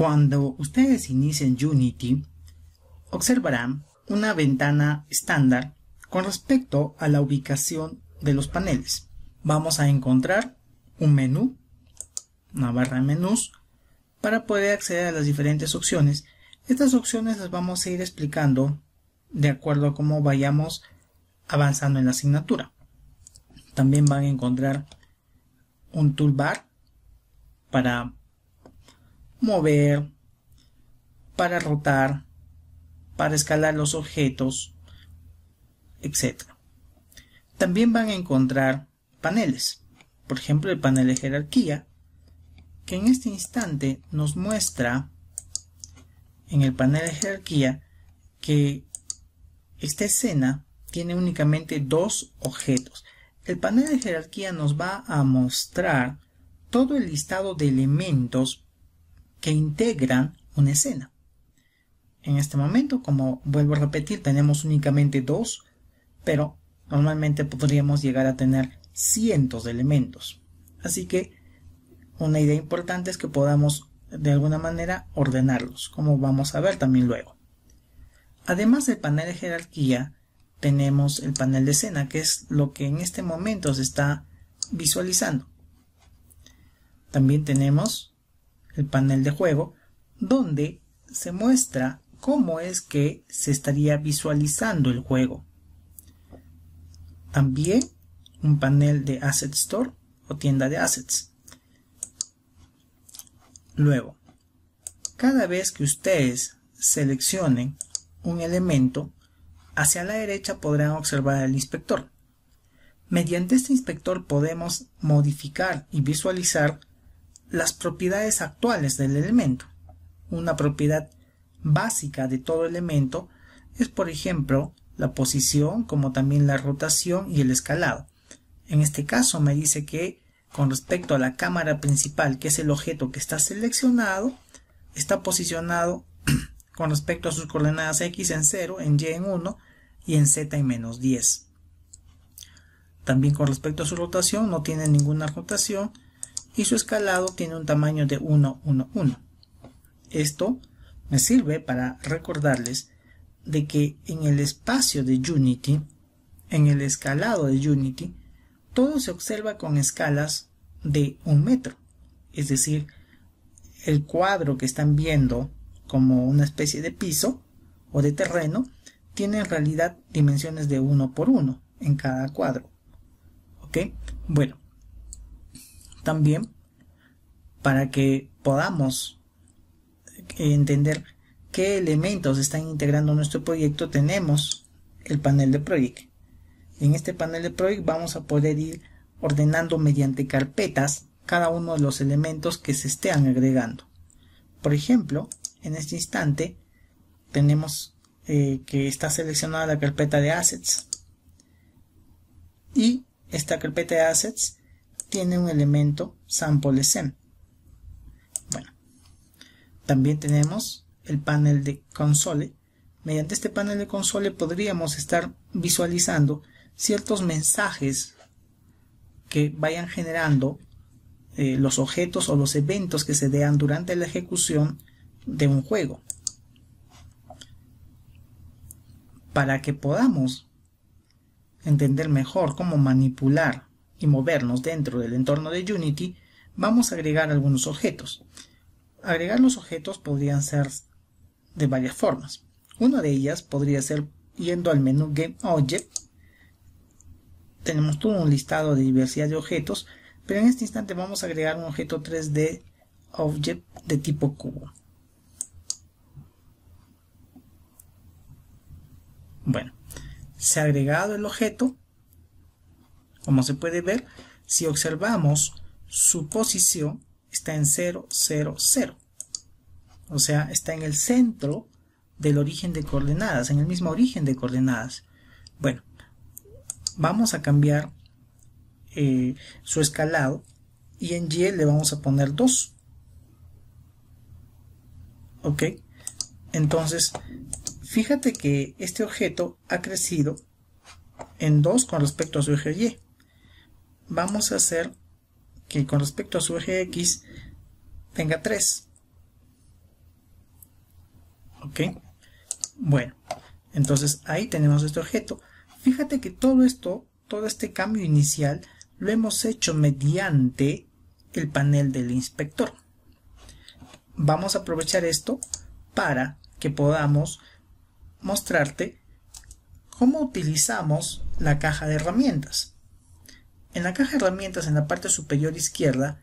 Cuando ustedes inicien Unity, observarán una ventana estándar con respecto a la ubicación de los paneles. Vamos a encontrar un menú, una barra de menús, para poder acceder a las diferentes opciones. Estas opciones las vamos a ir explicando de acuerdo a cómo vayamos avanzando en la asignatura. También van a encontrar un toolbar para mover, para rotar, para escalar los objetos, etc. También van a encontrar paneles, por ejemplo el panel de jerarquía, que en este instante nos muestra en el panel de jerarquía que esta escena tiene únicamente dos objetos. El panel de jerarquía nos va a mostrar todo el listado de elementos que integran una escena. En este momento, como vuelvo a repetir, tenemos únicamente dos, pero normalmente podríamos llegar a tener cientos de elementos. Así que una idea importante es que podamos de alguna manera ordenarlos, como vamos a ver también luego. Además del panel de jerarquía, tenemos el panel de escena, que es lo que en este momento se está visualizando. También tenemos el panel de juego, donde se muestra cómo es que se estaría visualizando el juego. También un panel de Asset Store o tienda de assets. Luego, cada vez que ustedes seleccionen un elemento, hacia la derecha podrán observar el inspector. Mediante este inspector podemos modificar y visualizar las propiedades actuales del elemento. Una propiedad básica de todo elemento es, por ejemplo, la posición, como también la rotación y el escalado. En este caso me dice que con respecto a la cámara principal, que es el objeto que está seleccionado, está posicionado con respecto a sus coordenadas X en 0, en Y en 1 y en Z en menos 10. También con respecto a su rotación no tiene ninguna rotación y su escalado tiene un tamaño de 1, 1, 1. Esto me sirve para recordarles de que en el espacio de Unity, en el escalado de Unity, todo se observa con escalas de 1 metro. Es decir, el cuadro que están viendo como una especie de piso o de terreno tiene en realidad dimensiones de 1 por 1 en cada cuadro. ¿Ok? Bueno, también para que podamos entender qué elementos están integrando nuestro proyecto, tenemos el panel de Project. En este panel de Project vamos a poder ir ordenando mediante carpetas cada uno de los elementos que se estén agregando. Por ejemplo, en este instante tenemos que está seleccionada la carpeta de Assets y esta carpeta de Assets tiene un elemento Sample SM. Bueno, también tenemos el panel de Console. Mediante este panel de Console podríamos estar visualizando ciertos mensajes que vayan generando los objetos o los eventos que se den durante la ejecución de un juego. Para que podamos entender mejor cómo manipular y movernos dentro del entorno de Unity, vamos a agregar algunos objetos. Agregar los objetos podrían ser de varias formas. Una de ellas podría ser yendo al menú Game Object. Tenemos todo un listado de diversidad de objetos, pero en este instante vamos a agregar un objeto 3D Object de tipo cubo. Bueno, se ha agregado el objeto. Como se puede ver, si observamos su posición está en 0, 0, 0. O sea, está en el centro del origen de coordenadas, en el mismo origen de coordenadas. Bueno, vamos a cambiar su escalado y en Y le vamos a poner 2. Ok, entonces fíjate que este objeto ha crecido en 2 con respecto a su eje Y. Vamos a hacer que con respecto a su eje X tenga 3. ¿Ok? Bueno, entonces ahí tenemos este objeto. Fíjate que todo este cambio inicial lo hemos hecho mediante el panel del inspector. Vamos a aprovechar esto para que podamos mostrarte cómo utilizamos la caja de herramientas. En la caja de herramientas, en la parte superior izquierda,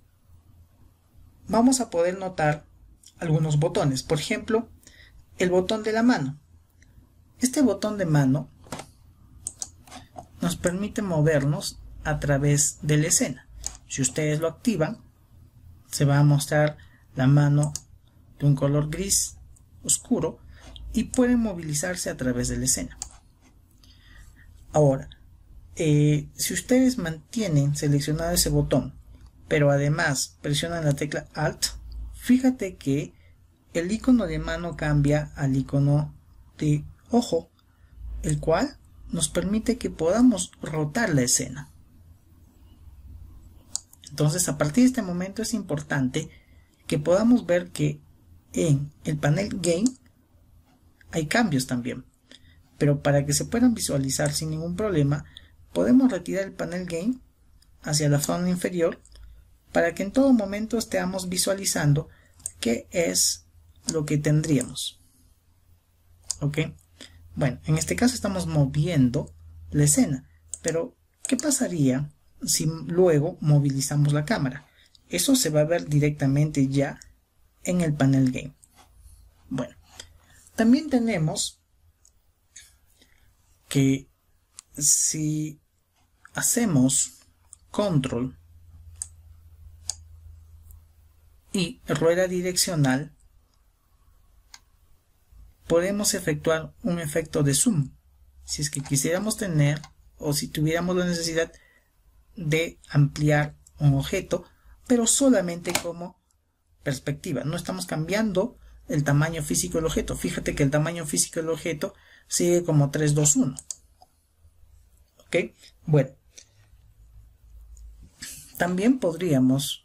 vamos a poder notar algunos botones. Por ejemplo, el botón de la mano. Este botón de mano nos permite movernos a través de la escena. Si ustedes lo activan, se va a mostrar la mano de un color gris oscuro y pueden movilizarse a través de la escena. Ahora, si ustedes mantienen seleccionado ese botón, pero además presionan la tecla Alt, fíjate que el icono de mano cambia al icono de ojo, el cual nos permite que podamos rotar la escena. Entonces, a partir de este momento es importante que podamos ver que en el panel Game hay cambios también. Pero para que se puedan visualizar sin ningún problema, podemos retirar el panel Game hacia la zona inferior para que en todo momento estemos visualizando qué es lo que tendríamos. ¿Ok? Bueno, en este caso estamos moviendo la escena, pero ¿qué pasaría si luego movilizamos la cámara? Eso se va a ver directamente ya en el panel Game. Bueno, también tenemos que si hacemos control y rueda direccional, podemos efectuar un efecto de zoom. Si es que quisiéramos tener o si tuviéramos la necesidad de ampliar un objeto, pero solamente como perspectiva. No estamos cambiando el tamaño físico del objeto. Fíjate que el tamaño físico del objeto sigue como 3, 2, 1. ¿Ok? Bueno. También podríamos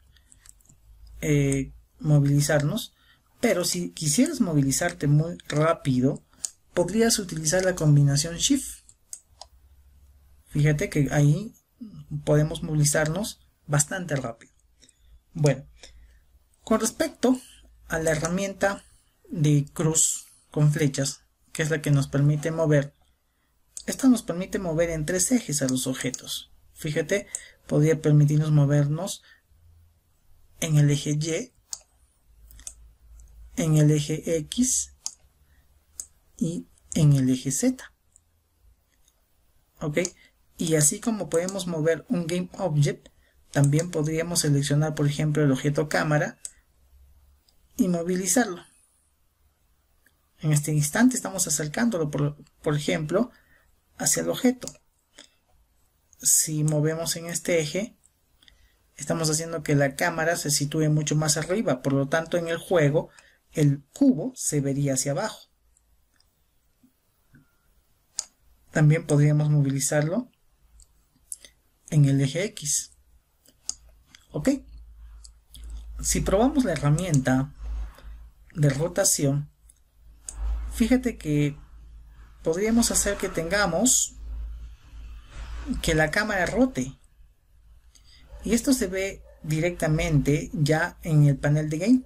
movilizarnos, pero si quisieras movilizarte muy rápido, podrías utilizar la combinación Shift. Fíjate que ahí podemos movilizarnos bastante rápido. Bueno, con respecto a la herramienta de cruz con flechas, que es la que nos permite mover, esta nos permite mover en 3 ejes a los objetos. Fíjate, podría permitirnos movernos en el eje Y, en el eje X y en el eje Z. ¿Ok? Y así como podemos mover un Game Object, también podríamos seleccionar, por ejemplo, el objeto cámara y movilizarlo. En este instante estamos acercándolo, por ejemplo, hacia el objeto. Si movemos en este eje, estamos haciendo que la cámara se sitúe mucho más arriba. Por lo tanto, en el juego, el cubo se vería hacia abajo. También podríamos movilizarlo en el eje X. ¿Ok? Si probamos la herramienta de rotación, fíjate que podríamos hacer que tengamos que la cámara rote. Y esto se ve directamente ya en el panel de Game.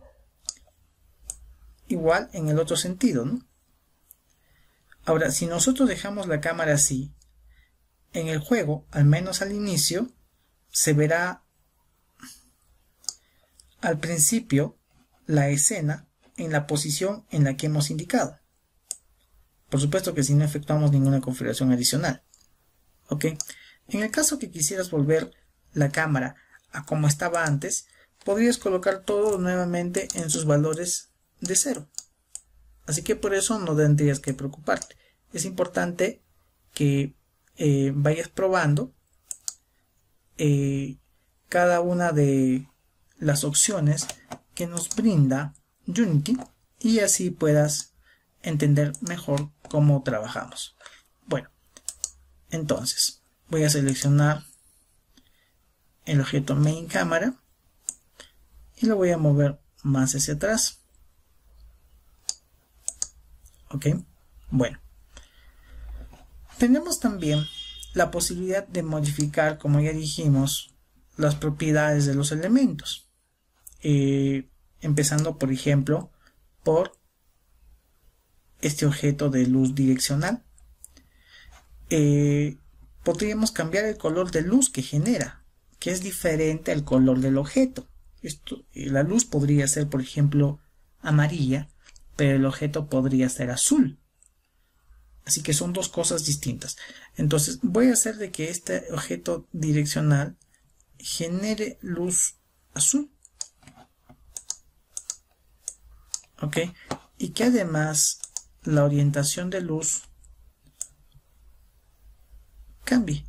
Igual en el otro sentido, ¿no? Ahora, si nosotros dejamos la cámara así, en el juego, al menos al inicio, se verá al principio la escena en la posición en la que hemos indicado. Por supuesto que si no efectuamos ninguna configuración adicional. ¿Ok? En el caso que quisieras volver la cámara a como estaba antes, podrías colocar todo nuevamente en sus valores de 0. Así que por eso no tendrías que preocuparte. Es importante que vayas probando cada una de las opciones que nos brinda Unity y así puedas entender mejor cómo trabajamos. Bueno, entonces voy a seleccionar el objeto Main Cámara y lo voy a mover más hacia atrás. ¿Ok? Bueno. Tenemos también la posibilidad de modificar, como ya dijimos, las propiedades de los elementos. Empezando, por ejemplo, por este objeto de luz direccional. Podríamos cambiar el color de luz que genera, que es diferente al color del objeto. La luz podría ser, por ejemplo, amarilla, pero el objeto podría ser azul. Así que son dos cosas distintas. Entonces voy a hacer de que este objeto direccional genere luz azul. ¿Ok? Y que además la orientación de luz cambie.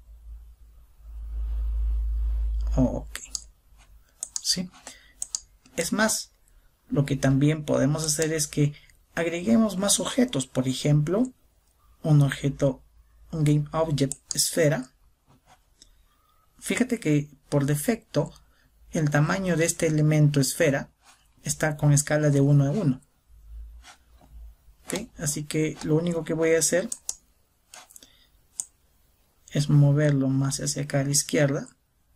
Ok. ¿Sí? Es más, lo que también podemos hacer es que agreguemos más objetos. Por ejemplo, un objeto, un GameObject esfera. Fíjate que por defecto el tamaño de este elemento esfera está con escala de 1 a 1. ¿Okay? Así que lo único que voy a hacer es moverlo más hacia acá a la izquierda.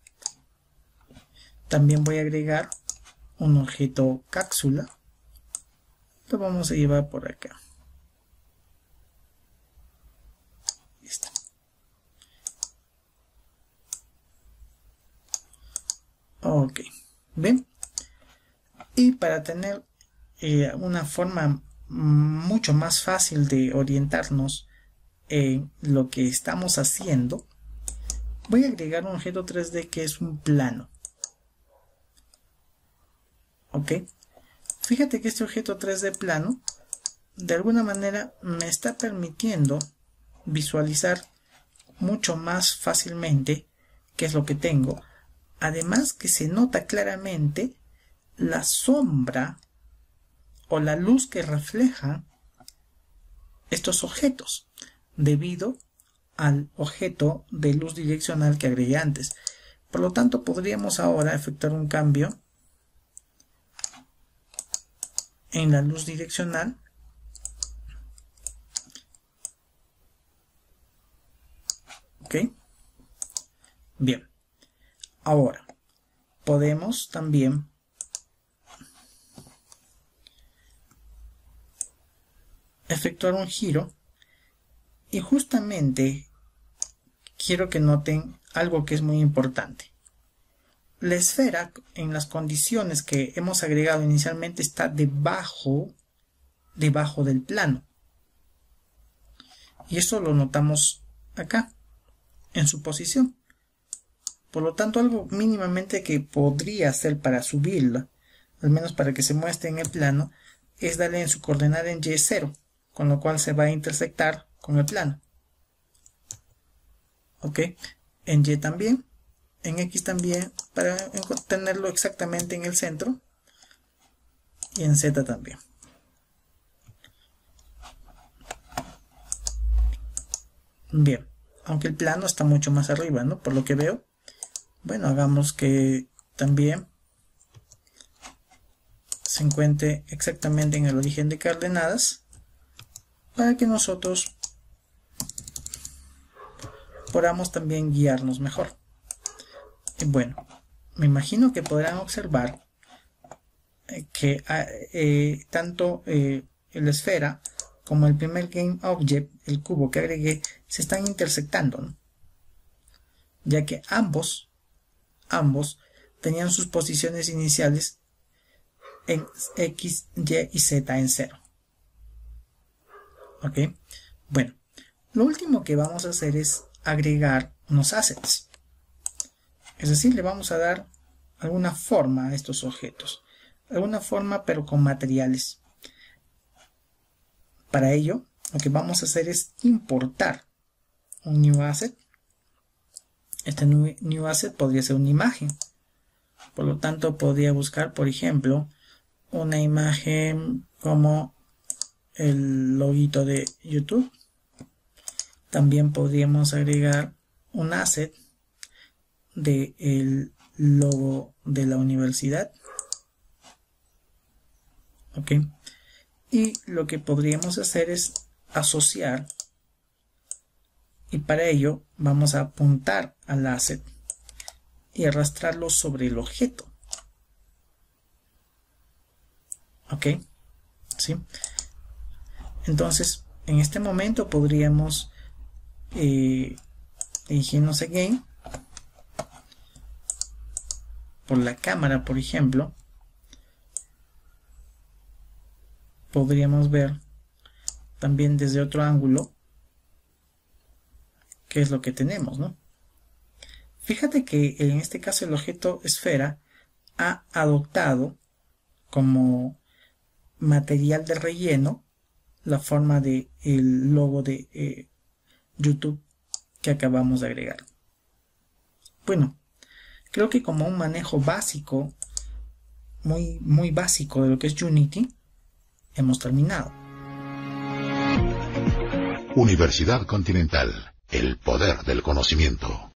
También voy a agregar un objeto cápsula. Lo vamos a llevar por acá. Listo. Ok. Bien. Y para tener una forma mucho más fácil de orientarnos en lo que estamos haciendo, voy a agregar un objeto 3D que es un plano. Ok. Fíjate que este objeto 3D plano de alguna manera me está permitiendo visualizar mucho más fácilmente qué es lo que tengo. Además que se nota claramente la sombra o la luz que refleja estos objetos debido al objeto de luz direccional que agregué antes. Por lo tanto, podríamos ahora efectuar un cambio en la luz direccional. ¿Ok? Bien. Ahora, podemos también efectuar un giro y justamente quiero que noten algo que es muy importante. La esfera en las condiciones que hemos agregado inicialmente está debajo del plano. Y eso lo notamos acá, en su posición. Por lo tanto, algo mínimamente que podría hacer para subirla, al menos para que se muestre en el plano, es darle en su coordenada en Y0, con lo cual se va a intersectar con el plano. Ok, en Y también, en X también, para tenerlo exactamente en el centro, y en Z también. Bien, aunque el plano está mucho más arriba, ¿no? Por lo que veo. Bueno, hagamos que también se encuentre exactamente en el origen de coordenadas para que nosotros podamos también guiarnos mejor. Y bueno, me imagino que podrán observar que tanto la esfera como el primer GameObject, el cubo que agregué, se están intersectando, ¿no? Ya que ambos tenían sus posiciones iniciales en X, Y y Z en 0. Ok, bueno, lo último que vamos a hacer es agregar unos assets. Es decir, le vamos a dar alguna forma a estos objetos. Alguna forma, pero con materiales. Para ello, lo que vamos a hacer es importar un new asset. Este new asset podría ser una imagen. Por lo tanto, podría buscar, por ejemplo, una imagen como el loguito de YouTube. También podríamos agregar un asset del logo de la universidad. Ok. Y lo que podríamos hacer es asociar, y para ello vamos a apuntar al asset y arrastrarlo sobre el objeto. ¿Ok? ¿Sí? Entonces, en este momento podríamos dirigirnos again por la cámara, por ejemplo. Podríamos ver también desde otro ángulo qué es lo que tenemos, ¿no? Fíjate que en este caso el objeto esfera ha adoptado como material de relleno la forma del logo de YouTube que acabamos de agregar. Bueno, creo que como un manejo básico, muy básico de lo que es Unity, hemos terminado. Universidad Continental, el poder del conocimiento.